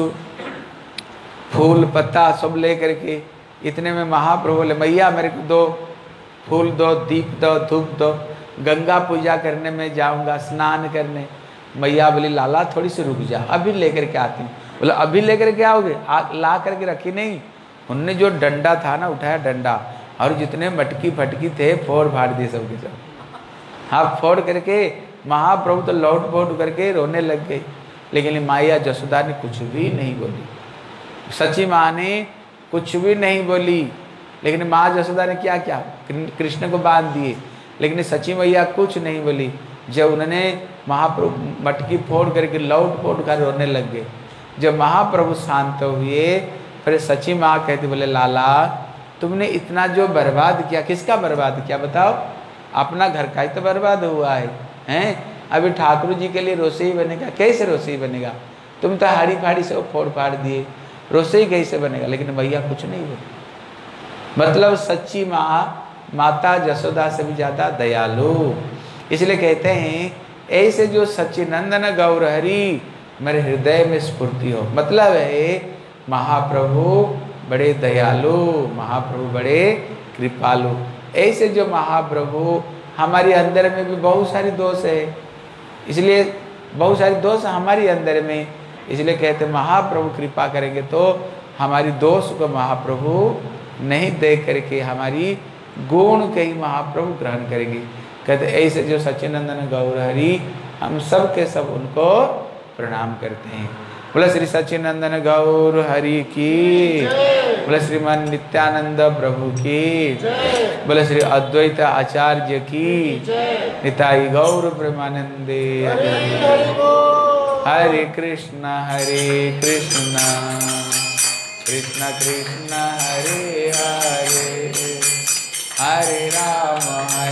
फूल पत्ता सब ले करके। इतने में महाप्रभु बोले मैया मेरे को दो फूल दो, दीप दो, धूप दो, गंगा पूजा करने में जाऊंगा, स्नान करने। मैया बोली लाला थोड़ी सी रुक जा, अभी लेकर के आती हूँ। बोले अभी लेकर के आओगे? ला करके रखी नहीं। उनने जो डंडा था ना, उठाया डंडा और जितने मटकी फटकी थे फोड़ फाड़ दिए सबके सब। हाँ, फोड़ करके महाप्रभु तो लौट पोट करके रोने लग गई। लेकिन माया जसोदा ने कुछ भी नहीं बोली, सच्ची माँ ने कुछ भी नहीं बोली। लेकिन माँ जसोदा ने क्या किया? कृष्ण को बांध दिए। लेकिन सच्ची मैया कुछ नहीं बोली। जब उन्होंने महाप्रभु मटकी फोड़ करके लौट पोट कर रोने लग गए, जब महाप्रभु शांत हुए, फिर सच्ची माँ कहती बोले लाला तुमने इतना जो बर्बाद किया, किसका बर्बाद किया बताओ? अपना घर का ही तो बर्बाद हुआ है। अभी ठाकुर जी के लिए रोसोई बनेगा? कैसे रोसोई बनेगा? तुम तो हाड़ी फाड़ी से फोड़ फाड़ दिए, रोसोई कैसे बनेगा? लेकिन भैया कुछ नहीं बोले। मतलब सच्ची माँ माता जसोदा से भी ज्यादा दयालु। इसलिए कहते हैं ऐसे जो सच्चिनंदन गौर हरि मेरे हृदय में स्फूर्ति हो। मतलब है महाप्रभु बड़े दयालु, महाप्रभु बड़े कृपालु। ऐसे जो महाप्रभु, हमारे अंदर में भी बहुत सारी दोष है, इसलिए बहुत सारी दोष हमारी अंदर में। इसलिए कहते महाप्रभु कृपा करेंगे तो हमारी दोष को महाप्रभु नहीं देख करके हमारी गुण के ही महाप्रभु ग्रहण करेंगे। कहते ऐसे जो सच्चिनंदन गौर हरि, हम सब के सब उनको प्रणाम करते हैं। बोले श्री सच्चिनंदन गौर हरि की, बोले श्रीमान नित्यानंद प्रभु की, बोले श्री अद्वैत आचार्य की, निताई गौर प्रेमानंदे। हरे कृष्ण कृष्ण कृष्ण हरे हरे, हरे राम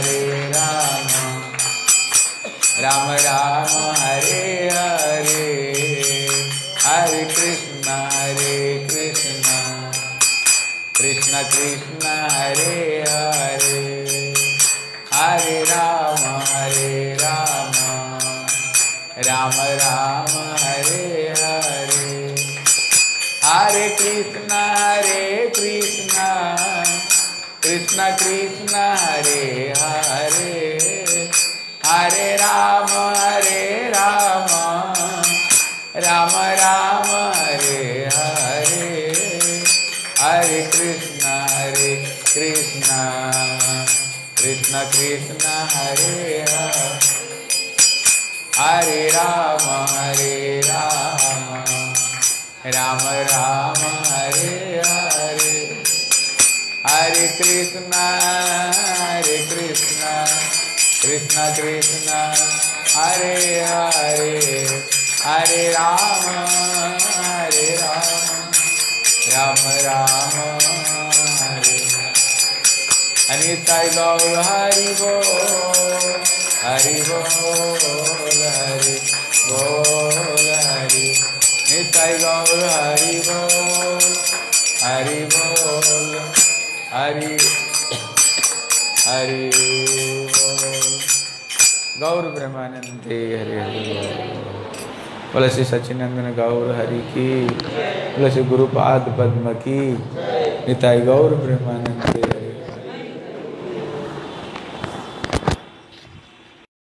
राम राम हरे हरे, हरे कृष्ण कृष्ण कृष्ण हरे हरे, हरे राम राम राम हरे हरे, हरे कृष्ण कृष्ण कृष्ण हरे हरे, हरे राम राम राम हरे हरे, हरे कृष्ण कृष्ण कृष्ण कृष्ण हरे हरे हरे राम राम राम हरे हरे हरे कृष्ण कृष्ण कृष्ण हरे हरे हरे राम राम राम हरे अनिताय गौर हरि बोल हरि बोल हरि बोल हरि निताय गौर हरि बोल हरि बोल हरि हरि बोल गौर ब्रह्मानंदे हरि हरि बोल। बोले श्री सच्चिदानंद गौर हरि की, बोले श्री गुरुपाद पद्म की, निताय गौर ब्रह्मानंदे